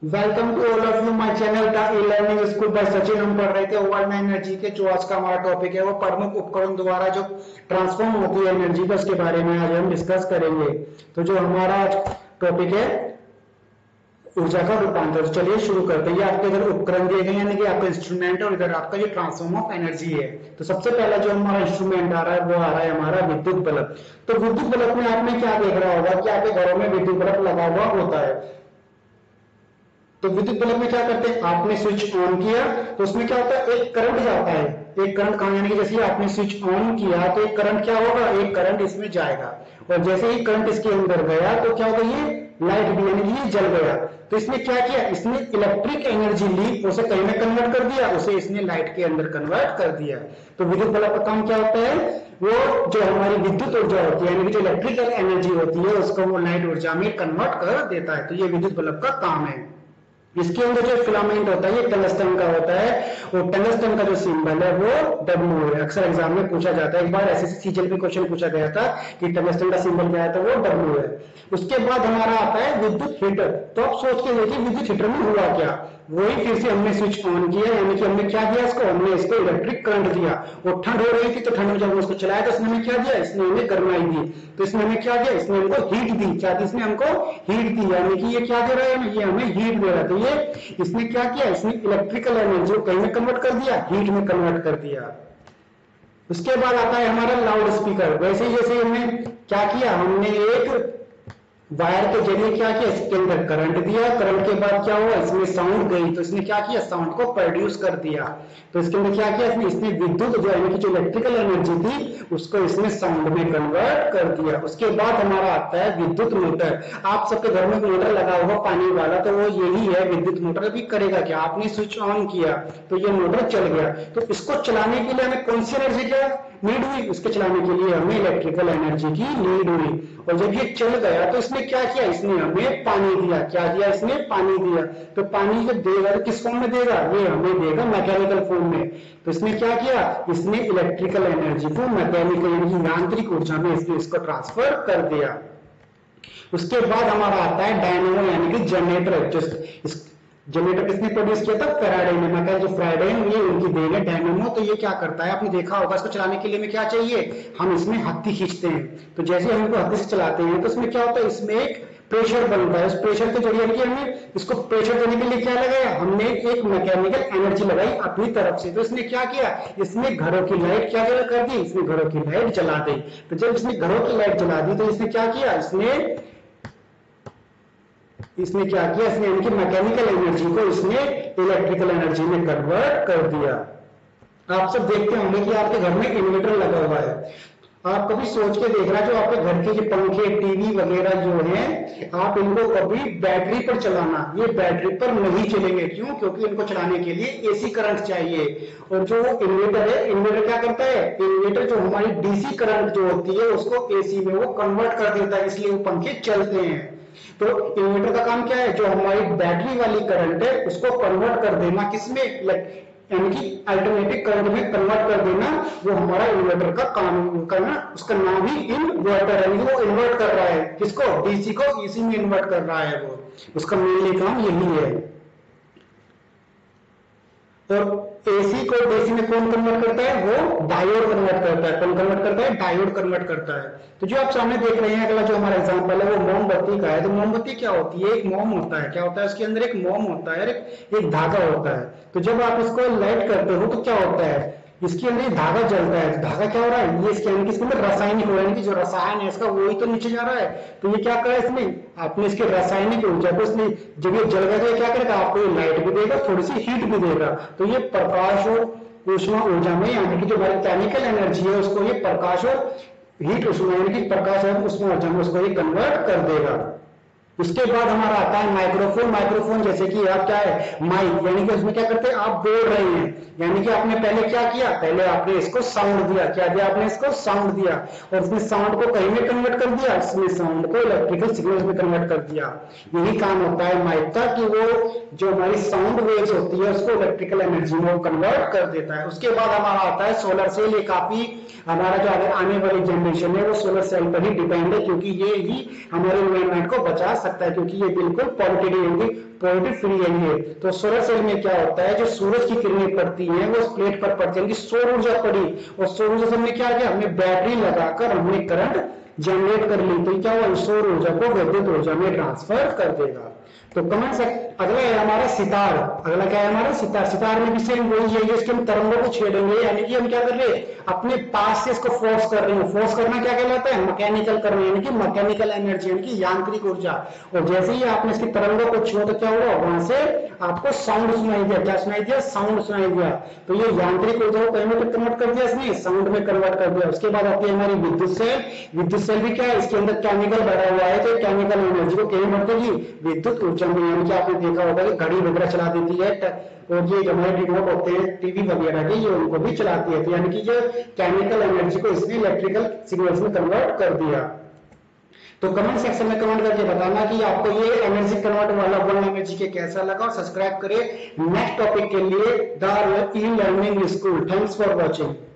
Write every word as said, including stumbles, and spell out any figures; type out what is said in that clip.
Welcome to all of you my channel the e learning school by Sachin. हम पढ़ रहे थे वर्ल्ड एनर्जी के। जो आज का हमारा टॉपिक है वो प्रमुख उपकरण द्वारा जो ट्रांसफॉर्म होती है एनर्जी का, उसके बारे में आज हम डिस्कस करेंगे। तो जो हमारा टॉपिक है ऊर्जा का रूपांतर। चलिए शुरू करते हैं। ये आपके इधर उपकरण दिए गए हैं, यानी कि आपका इंस्ट्रूमेंट और इधर आपका जो ट्रांसफॉर्म ऑफ एनर्जी है। तो सबसे पहला जो हमारा इंस्ट्रूमेंट आ रहा है वो आ रहा है हमारा विद्युत बल्ब। तो विद्युत बल्ब में आपने क्या देख रहा होगा कि आपके घरों में विद्युत बल्ब लगा हुआ होता है। तो विद्युत बल्ब में क्या करते हैं, आपने स्विच ऑन किया तो उसमें क्या होता है, एक करंट जाता है। एक करंट कहां, यानी कि जैसे आपने स्विच ऑन किया तो एक करंट क्या होगा, एक करंट इसमें जाएगा। और जैसे ही करंट इसके अंदर गया तो क्या होगा, ये लाइट भी, यानी कि ये जल गया। तो इसने क्या किया, इसने इलेक्ट्रिक एनर्जी ली, उसे कहीं में कन्वर्ट कर दिया, उसे इसने लाइट के अंदर कन्वर्ट कर दिया। तो विद्युत बल्ब का काम क्या होता है, वो जो हमारी विद्युत ऊर्जा होती है, यानी कि जो इलेक्ट्रिकल एनर्जी होती है, उसको वो लाइट ऊर्जा में कन्वर्ट कर देता है। तो ये विद्युत बल्ब का काम है। इसके अंदर जो फिलामेंट होता है ये टंगस्टन का होता है, और टंगस्टन का जो सिंबल है वो डब्ल्यू है। अक्सर एग्जाम में पूछा जाता है। एक बार एसएससी सीजीएल में क्वेश्चन पूछा गया था कि टंगस्टन का सिंबल क्या है, तो वो डब्ल्यू है। उसके बाद हमारा आता है विद्युत हीटर। तो आप सोच के देखिए विद्युत हीटर में हुआ क्या। वही फिर से हमने स्विच ऑन किया, यानी कि हमने क्या दिया इसको, हमने इसको इलेक्ट्रिक करंट दिया। और ठंड हो रही थी तो ठंड में जब उसको चलाया तो इसने हमें क्या दिया, इसने हमें गर्माई दी। तो इसने हमें क्या दिया, इसने हमको हीट दी। क्या दी इसने हमको, हीट दी। यानी कि ये क्या दे रहा है, ये हमें हीट दे रहा है। तो ये इसने क्या किया, इसने इलेक्ट्रिकल एनर्जी को कहीं में कन्वर्ट कर दिया, हीट में कन्वर्ट कर दिया। उसके बाद आता है हमारा लाउड स्पीकर। वैसे ही जैसे हमने क्या किया, हमने एक वायर के जरिए क्या किया, इसके अंदर करंट दिया। करंट के बाद क्या हुआ, इसमें साउंड गई, तो इसने क्या किया, साउंड को प्रोड्यूस कर दिया। तो इसके अंदर क्या किया इसने, इसने विद्युत जो यानी कि जो इलेक्ट्रिकल एनर्जी थी उसको इसने साउंड में कन्वर्ट कर दिया। उसके बाद हमारा आता है विद्युत मोटर। आप सबके घर में मोटर लगा होगा पानी वाला, तो वो यही है विद्युत मोटर। भी करेगा क्या, आपने स्विच ऑन किया तो ये मोटर चल गया। तो इसको चलाने के लिए हमें कौन सी एनर्जी क्या नीड हुई, उसके चलाने के लिए हमें इलेक्ट्रिकल एनर्जी की नीड हुई। और जब ये चल गया तो इसने क्या किया, इसने हमें पानी दिया। क्या दिया, इसने पानी दिया। तो पानी जब देगा तो किस फॉर्म में देगा, ये हमें देगा मैकेनिकल फॉर्म में। तो इसने क्या किया, इसने इलेक्ट्रिकल एनर्जी को मैकेनिकल यानी यांत्रिक ऊर्जा में इसने इसको ट्रांसफर कर दिया। उसके बाद हमारा आता है डायनेमो यानी कि जनरेटर। जस्ट जनरेटर किसने प्रोड्यूस किया था, फैराडे ने। मैं कहा जो फैराडे ये उनकी देन है डायनेमो। तो ये क्या करता है, आपने देखा होगा, इसको चलाने के लिए हमें क्या चाहिए, हम इसमें हत्थी खींचते हैं। तो जैसे हम इसको हत्थी से चलाते हैं तो इसमें क्या होता है, इसमें एक प्रेशर बनता है। उस प्रेशर के जरिए कि हमें इसको प्रेशर देने के लिए क्या लगाया, हमने एक मैकेनिकल एनर्जी लगाई अपनी तरफ से। तो इसने क्या किया, इसने घरों की लाइट क्या कर दी, इसने घरों की लाइट जला दी। तो जब इसने घरों की लाइट जला दी तो इसने क्या किया, इसने इसने क्या किया, इसने इनकी मैकेनिकल एनर्जी को इसने इलेक्ट्रिकल एनर्जी में कन्वर्ट कर दिया। आप सब देखते होंगे कि आपके घर में इन्वर्टर लगा हुआ है। आप कभी सोच के देख रहा है, जो आपके घर के जो पंखे टीवी वगैरह जो हैं, आप इनको कभी बैटरी पर चलाना, ये बैटरी पर नहीं चलेंगे। क्यों, क्योंकि इनको चलाने के लिए एसी करंट चाहिए। और जो इन्वर्टर है, इन्वर्टर क्या करता है, इन्वर्टर जो हमारी डीसी करंट जो होती है उसको एसी में वो कन्वर्ट कर देता है, इसलिए वो पंखे चलते हैं। तो इन्वर्टर का काम क्या है, जो हमारी बैटरी वाली करंट है उसको कन्वर्ट कर देना किसमें, यानी कि अल्टरनेटिव करंट में कन्वर्ट कर देना, वो हमारा इन्वर्टर का काम करना। उसका नाम ही इन्वर्टर है। वो इन्वर्ट कर रहा है किसको, डीसी को एसी में इन्वर्ट कर रहा है। वो उसका मेनली काम यही है। और एसी को डीसी में कौन कन्वर्ट करता है, वो डायोड कन्वर्ट करता है। कौन कन्वर्ट करता है, डायोड कन्वर्ट करता है। तो जो आप सामने देख रहे हैं, अगला जो हमारा एग्जांपल है वो मोमबत्ती का है। तो मोमबत्ती क्या होती है, एक मोम होता है। क्या होता है, उसके अंदर एक मोम होता है, एक, एक धागा होता है। तो जब आप इसको लाइट करते हो तो क्या होता है, इसके अंदर धागा जलता है। धागा क्या हो रहा है, ये इसके अंदर इसके अंदर रासायनिक हो रहा है, जो रसायन है इसका वही तो नीचे जा रहा है। तो ये क्या कर रहा है, इसमें आपने इसके रासायनिक ऊर्जा को इसने जब ये जल गया तो ये क्या करेगा, आपको ये लाइट भी देगा, थोड़ी सी हीट भी देगा। तो ये प्रकाश और ऊष्मा ऊर्जा में, यानी कि जो हमारी केमिकल एनर्जी है उसको ये प्रकाश और हीट ऊष्मा यानी कि प्रकाश और ऊष्मा ऊर्जा में उसको ये कन्वर्ट कर देगा। उसके बाद हमारा आता है माइक्रोफोन। माइक्रोफोन जैसे कि आप क्या है, माइक, यानी कि उसमें क्या करते हैं, आप बोल रहे हैं, यानी कि आपने पहले क्या किया, पहले आपने इसको साउंड दिया। क्या दिया आपने, इसको साउंड दिया, और उसने साउंड को कहीं में कन्वर्ट कर दिया, इसने साउंड को इलेक्ट्रिकल सिग्नल्स में कन्वर्ट कर दिया। यही काम होता है माइक का, कि वो जो हमारी साउंड वेव्स होती है उसको इलेक्ट्रिकल एनर्जी में कन्वर्ट कर देता है। उसके बाद हमारा आता है सोलर सेल। ये काफी हमारा जो आने वाली जनरेशन है वो सोलर सेल पर ही डिपेंड है, क्योंकि ये ही हमारे एनवायरमेंट को बचा सकता है क्योंकि ये बिल्कुल पॉजिटिव पॉजिटिव फ्री है ये। तो सोलर सेल में क्या होता है, जो सूरज की किरणें पड़ती हैं वो उस प्लेट पर पड़ती है, सौर ऊर्जा पड़ी और सौर ऊर्जा से हमने क्या किया, हमने बैटरी लगाकर हमने करंट जनरेट कर ली, तो क्या हुआ, सौर ऊर्जा को विद्युत ऊर्जा में ट्रांसफर कर देगा। तो कमेंट से अगला है हमारा सितार। अगला क्या है हमारा सितार। सितार में भी सेम वही है, इसके हम तरंगों को छेड़ेंगे, यानी कि हम क्या कर रहे हैं, अपने पास से इसको फोर्स कर रहे हैं। फोर्स करना क्या कहलाता है, मैकेनिकल करना, यानी कि मैकेनिकल एनर्जी, यानी कि यांत्रिक ऊर्जा। और जैसे ही आपने इसकी तरंगों को छुआ तो क्या हुआ, वहां से आपको साउंड सुनाई दिया। क्या सुनाई दिया, साउंड सुनाई दिया। तो ये यांत्रिक ऊर्जा को कहीं में कन्वर्ट कर दिया इसने, साउंड में कन्वर्ट कर दिया। उसके बाद आती है हमारी विद्युत सेल। विद्युत सेल भी क्या है, इसके अंदर केमिकल भरा हुआ है, तो केमिकल एनर्जी को कहीं बढ़ेगी, विद्युत ऊर्जा में। यानी कि आपने देखा होगा कि घड़ी वगैरह चला देती है, और ये हमारे रिमोट होते हैं टीवी वगैरह के, ये उनको भी चलाती है। तो यानी कि जो केमिकल एनर्जी को इसने इलेक्ट्रिकल सिग्नल्स में कन्वर्ट कर दिया। तो कमेंट सेक्शन में कमेंट करके बताना कि आपको ये एनर्जी कन्वर्ट वाला वन एनर्जी के कैसा लगा, और सब्सक्राइब करिए नेक्स्ट टॉपिक के लिए the e learning school. Thanks for watching.